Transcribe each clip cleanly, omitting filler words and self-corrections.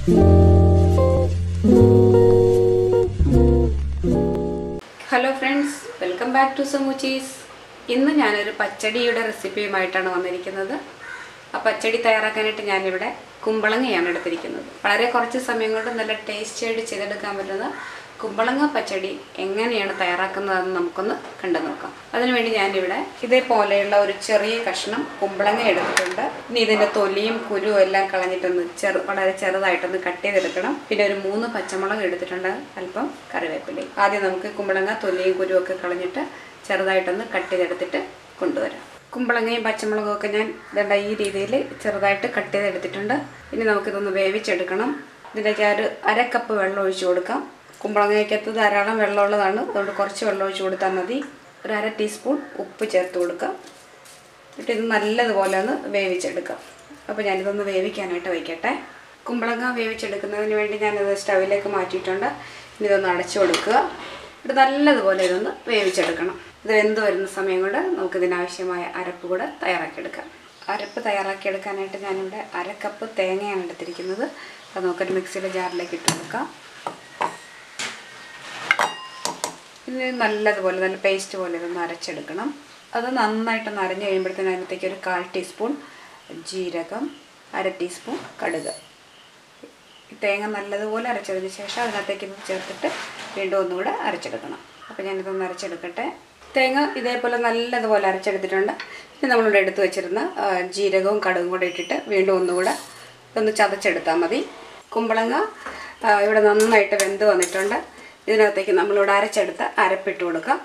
Hello friends, welcome back to Samuchis. ഇന്ന് ഞാൻ ഒരു പച്ചടിയുടെ റെസിപ്പിയുമായിട്ടാണ് വന്നിരിക്കുന്നത്. ആ പച്ചടി തയ്യാറാക്കാനായിട്ട് ഞാൻ ഇവിടെ കുമ്പളങ്ങയാണ് എടുത്തിരിക്കുന്നത്. വളരെ കുറച്ച് സമയം കൊണ്ട് നല്ല ടേസ്റ്റി ആയിട്ട് ചെയ്തെടുക്കാൻ പറ്റുന്ന കുമ്പളങ്ങ പച്ചടി എങ്ങനെയാണ് തയ്യാറാക്കുന്നതെന്ന് നമുക്കൊന്ന് കണ്ടു നോക്കാം. അതിനുവേണ്ടി ഞാൻ ഇവിടെ ഇതേപോലെയുള്ള ഒരു ചെറിയ കഷ്ണം കുമ്പളങ്ങ എടുത്തിട്ടുണ്ട്. ഇനി ഇതിന്റെ തൊലിയും കുരുവും എല്ലാം കളഞ്ഞിട്ടൊന്ന് വളരെ ചെറുതായിട്ടൊന്ന് കട്ട് ചെയ്തെടുക്കണം. പിന്നെ ഒരു 3 പച്ചമുളക് എടുത്തിട്ടുണ്ട്, അല്പം കറിവേപ്പിലയും. ആദ്യം നമുക്ക് കുമ്പളങ്ങ തൊലിയും കുരുവും ഒക്കെ കളഞ്ഞിട്ട് ചെറുതായിട്ടൊന്ന് കട്ട് ചെയ്തെടുത്തിട്ട് കൊണ്ടുവരാം. കുമ്പളങ്ങയും പച്ചമുളകും ഒക്കെ ഞാൻ ഈ രീതിയിൽ ചെറുതായിട്ട് കട്ട് ചെയ്തെടുത്തിട്ടുണ്ട്. ഇനി നമുക്കിതൊന്ന് വേവിച്ചെടുക്കണം. ഇതിലേക്ക് ഒരു 1/2 കപ്പ് വെള്ളം ഒഴിച്ചു കൊടുക്കാം. കുമ്പളങ്ങയ്ക്കകത്ത് ധാരാളം വെള്ളമുള്ളതാണ്, അതുകൊണ്ട് കുറച്ച് വെള്ളം ഒഴിച്ചു കൊടുത്താൽ മതി. ഒരു 1/2 ടീസ്പൂൺ ഉപ്പ് ചേർത്ത് കൊടുക്കാം. എന്നിട്ട് ഇത് നല്ലതുപോലെ ഒന്ന് വേവിച്ചെടുക്കാം. അപ്പോൾ ഞാനിതൊന്ന് വേവിക്കാനായിട്ട് വയ്ക്കട്ടെ. കുമ്പളങ്ങ വേവിച്ചെടുക്കുന്നതിന് വേണ്ടി ഞാനിത് സ്റ്റൗവിലേക്ക് മാറ്റിയിട്ടുണ്ട്. ഇനി ഇതൊന്ന് അടച്ചു കൊടുക്കുക. ഇത് നല്ലതുപോലെ ഇതൊന്ന് വേവിച്ചെടുക്കണം. ഇത് വെന്ത് വരുന്ന സമയം കൊണ്ട് നമുക്കിതിനാവശ്യമായ അരപ്പ് കൂടെ തയ്യാറാക്കിയെടുക്കാം. അരപ്പ് തയ്യാറാക്കിയെടുക്കാനായിട്ട് ഞാനിവിടെ 1/2 കപ്പ് തേങ്ങയാണ് എടുത്തിരിക്കുന്നത്. അത് നമുക്കൊരു മിക്സിയിലെ ജാറിലേക്ക് ഇട്ട് കൊടുക്കാം. ഇത് നല്ലതുപോലെ നല്ല പേസ്റ്റ് പോലെ ഇതൊന്ന് അരച്ചെടുക്കണം. അത് നന്നായിട്ടൊന്ന് അരഞ്ഞ് കഴിയുമ്പോഴത്തേന് അതിനകത്തേക്ക് ഒരു 1/4 ടീസ്പൂൺ ജീരകം, 1/2 ടീസ്പൂൺ കടുക്. തേങ്ങ നല്ലതുപോലെ അരച്ചതിന് ശേഷം അതിനകത്തേക്ക് ഇത് ചേർത്തിട്ട് വീണ്ടും ഒന്നുകൂടെ അരച്ചെടുക്കണം. അപ്പോൾ ഞാനിതൊന്ന് അരച്ചെടുക്കട്ടെ. തേങ്ങ ഇതേപോലെ നല്ലതുപോലെ അരച്ചെടുത്തിട്ടുണ്ട്. ഇനി നമ്മളിവിടെ എടുത്ത് വെച്ചിരുന്ന ജീരകവും കടുകും കൂടെ ഇട്ടിട്ട് വീണ്ടും ഒന്നുകൂടെ ഒന്ന് ചതച്ചെടുത്താൽ മതി. കുമ്പളങ്ങ ഇവിടെ നന്നായിട്ട് വെന്ത് വന്നിട്ടുണ്ട്. ഇതിനകത്തേക്ക് നമ്മളിവിടെ അരച്ചെടുത്ത അരപ്പിട്ട് കൊടുക്കാം.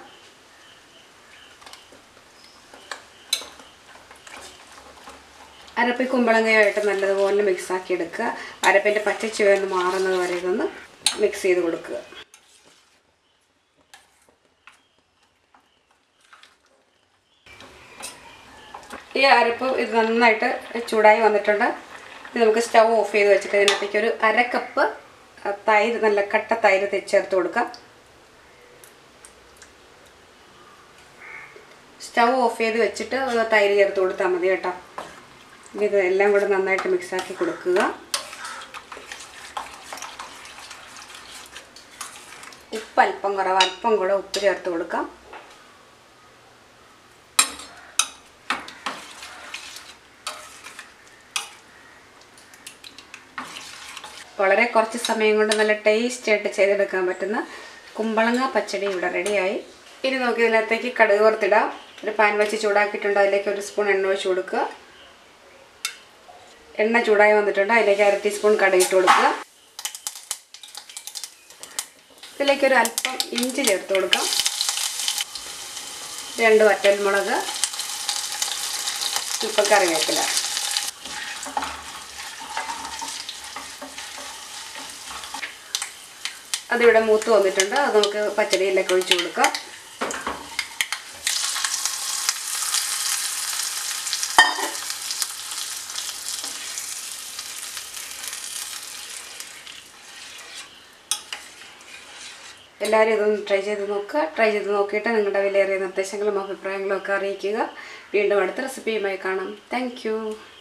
അരപ്പ് കുമ്പളങ്ങയായിട്ട് നല്ലതുപോലെ മിക്സാക്കി എടുക്കുക. അരപ്പിൻ്റെ പച്ചച്ചുവന്ന് മാറുന്നത് വരെ ഇതൊന്ന് മിക്സ് ചെയ്ത് കൊടുക്കുക. ഈ അരപ്പ് ഇത് നന്നായിട്ട് ചൂടായി വന്നിട്ടുണ്ട്. ഇത് നമുക്ക് സ്റ്റൗ ഓഫ് ചെയ്ത് വെച്ചിട്ട് ഇതിനകത്തേക്ക് ഒരു 1/2 കപ്പ് തൈര്, നല്ല കട്ട തൈര് ചേർത്ത് കൊടുക്കാം. സ്റ്റൗ ഓഫ് ചെയ്ത് വെച്ചിട്ട് തൈര് ചേർത്ത് കൊടുത്താൽ മതി കേട്ടോ. ഇത് എല്ലാം കൂടെ നന്നായിട്ട് മിക്സാക്കി കൊടുക്കുക. ഉപ്പ് അല്പം കുറവ്, അല്പം കൂടെ ഉപ്പ് ചേർത്ത് കൊടുക്കാം. വളരെ കുറച്ച് സമയം കൊണ്ട് നല്ല ടേസ്റ്റി ആയിട്ട് ചെയ്തെടുക്കാൻ പറ്റുന്ന കുമ്പളങ്ങ പച്ചടി ഇവിടെ റെഡിയായി. ഇനി നമുക്ക് ഇതിനകത്തേക്ക് കടുക് വറുത്തിടാം. ഒരു പാൻ വെച്ച് ചൂടാക്കിയിട്ടുണ്ട്. അതിലേക്ക് 1 സ്പൂൺ എണ്ണ ഒഴിച്ച് കൊടുക്കുക. എണ്ണ ചൂടായി വന്നിട്ടുണ്ട്. അതിലേക്ക് 1/2 ടീസ്പൂൺ കടുക് ഇട്ട് കൊടുക്കുക. ഇതിലേക്ക് ഒരു അല്പം ഇഞ്ചി ചേർത്ത് കൊടുക്കാം. 2 വറ്റൽമുളക്, ഇപ്പം കറിവേപ്പില. അതിവിടെ മൂത്ത് വന്നിട്ടുണ്ട്. അത് നമുക്ക് പച്ചടിയിലേക്ക് ഒഴിച്ച് കൊടുക്കാം. എല്ലാവരും ഇതൊന്ന് ട്രൈ ചെയ്ത് നോക്കുക. ട്രൈ ചെയ്ത് നോക്കിയിട്ട് നിങ്ങളുടെ വിലയേറിയ നിർദ്ദേശങ്ങളും അഭിപ്രായങ്ങളും ഒക്കെ അറിയിക്കുക. വീണ്ടും അടുത്ത റെസിപ്പിയുമായി കാണാം. താങ്ക്